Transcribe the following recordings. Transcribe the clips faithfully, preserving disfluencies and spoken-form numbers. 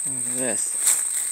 Look at this.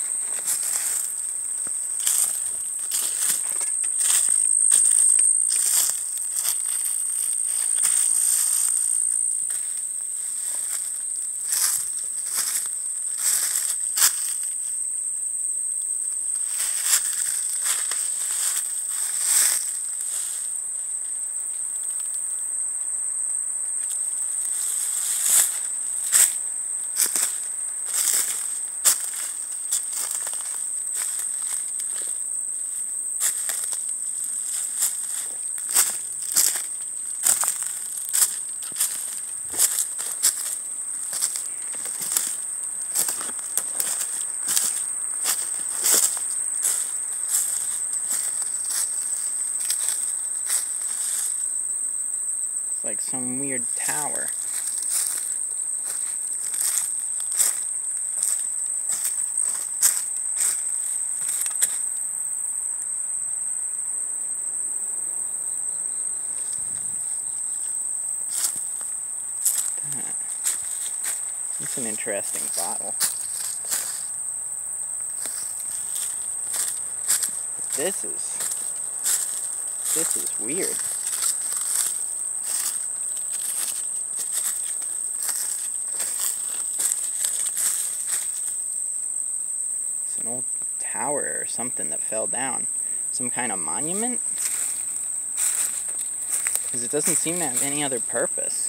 It's like some weird tower. That. It's an interesting bottle. This is this is weird. It's an old tower or something that fell down. Some kind of monument? Because it doesn't seem to have any other purpose.